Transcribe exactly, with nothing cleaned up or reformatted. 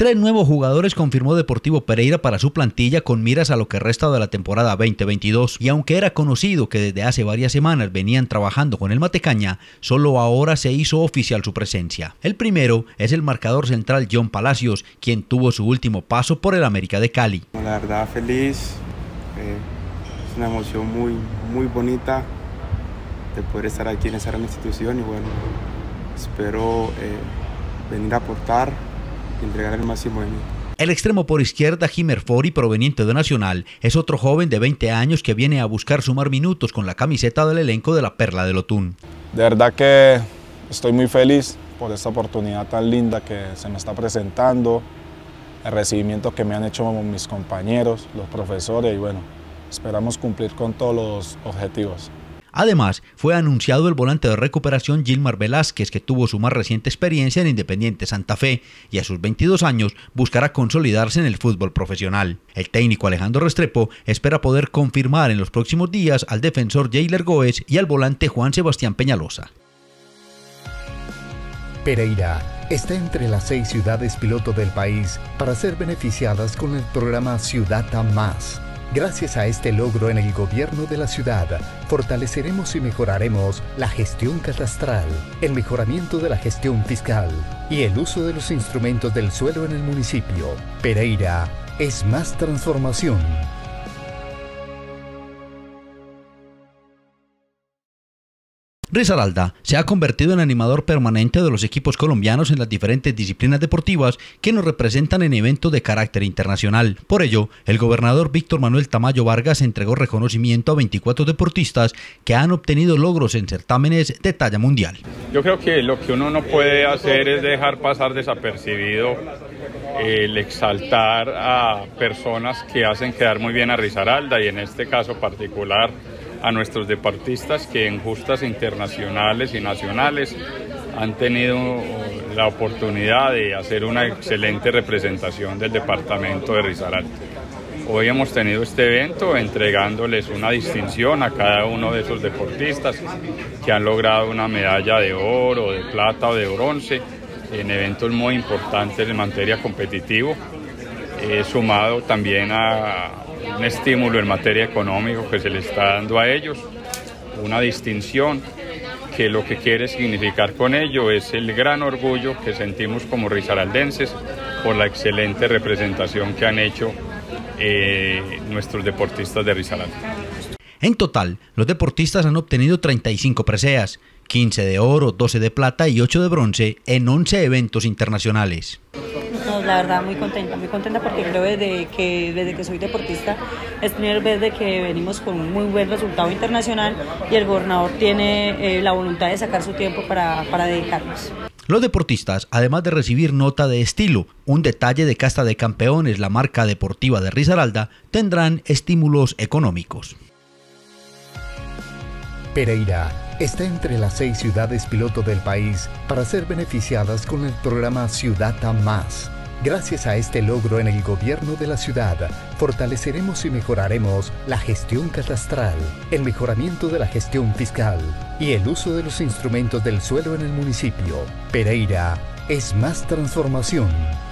Tres nuevos jugadores confirmó Deportivo Pereira para su plantilla con miras a lo que resta de la temporada veinte veintidós. Y aunque era conocido que desde hace varias semanas venían trabajando con el Matecaña, solo ahora se hizo oficial su presencia. El primero es el marcador central John Palacios, quien tuvo su último paso por el América de Cali. La verdad feliz, eh, es una emoción muy, muy bonita de poder estar aquí en esa gran institución y bueno, espero eh, venir a aportar, entregar el máximo de mí. El extremo por izquierda, Jimer Fori, proveniente de Nacional, es otro joven de veinte años que viene a buscar sumar minutos con la camiseta del elenco de la Perla del Otún. De verdad que estoy muy feliz por esta oportunidad tan linda que se me está presentando, el recibimiento que me han hecho mis compañeros, los profesores y bueno, esperamos cumplir con todos los objetivos. Además, fue anunciado el volante de recuperación Gilmar Velázquez, que tuvo su más reciente experiencia en Independiente Santa Fe y a sus veintidós años buscará consolidarse en el fútbol profesional. El técnico Alejandro Restrepo espera poder confirmar en los próximos días al defensor Jailer Goes y al volante Juan Sebastián Peñalosa. Pereira está entre las seis ciudades piloto del país para ser beneficiadas con el programa Ciudad Más. Gracias a este logro en el gobierno de la ciudad, fortaleceremos y mejoraremos la gestión catastral, el mejoramiento de la gestión fiscal y el uso de los instrumentos del suelo en el municipio. Pereira es más transformación. Risaralda se ha convertido en animador permanente de los equipos colombianos en las diferentes disciplinas deportivas que nos representan en eventos de carácter internacional. Por ello, el gobernador Víctor Manuel Tamayo Vargas entregó reconocimiento a veinticuatro deportistas que han obtenido logros en certámenes de talla mundial. Yo creo que lo que uno no puede hacer es dejar pasar desapercibido el exaltar a personas que hacen quedar muy bien a Risaralda y en este caso particular a nuestros deportistas que en justas internacionales y nacionales han tenido la oportunidad de hacer una excelente representación del departamento de Risaralda. Hoy hemos tenido este evento entregándoles una distinción a cada uno de esos deportistas que han logrado una medalla de oro, de plata o de bronce en eventos muy importantes en materia competitiva, eh, sumado también a un estímulo en materia económica que se le está dando a ellos, una distinción que lo que quiere significar con ello es el gran orgullo que sentimos como risaraldenses por la excelente representación que han hecho eh, nuestros deportistas de Risaralda. En total, los deportistas han obtenido treinta y cinco preseas, quince de oro, doce de plata y ocho de bronce en once eventos internacionales. No, la verdad muy contenta, muy contenta porque creo desde que, desde que soy deportista es primera vez de que venimos con un muy buen resultado internacional y el gobernador tiene eh, la voluntad de sacar su tiempo para, para dedicarnos. Los deportistas, además de recibir nota de estilo, un detalle de Casta de Campeones, la marca deportiva de Risaralda, tendrán estímulos económicos. Pereira está entre las seis ciudades piloto del país para ser beneficiadas con el programa Ciudad Más. Gracias a este logro en el gobierno de la ciudad, fortaleceremos y mejoraremos la gestión catastral, el mejoramiento de la gestión fiscal y el uso de los instrumentos del suelo en el municipio. Pereira es más transformación.